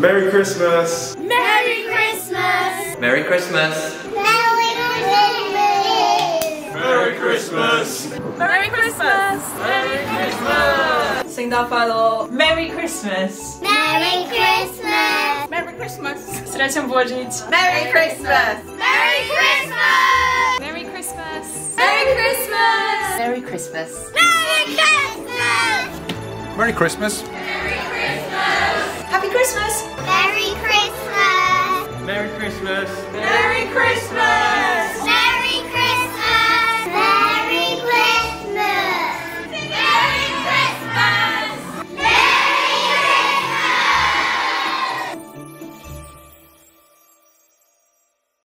Merry Christmas. Merry Christmas. Merry Christmas. Merry Christmas. Merry Christmas. Merry Christmas. 聖誕快樂 ！Merry Christmas! Merry Christmas. Merry Christmas! Встречаем Божить! Merry Christmas. Merry Christmas. Merry Christmas! Merry Christmas. Merry Christmas! Merry Christmas. Merry Christmas. Merry Christmas. Happy Christmas! Merry Christmas. Merry Christmas. Merry Christmas.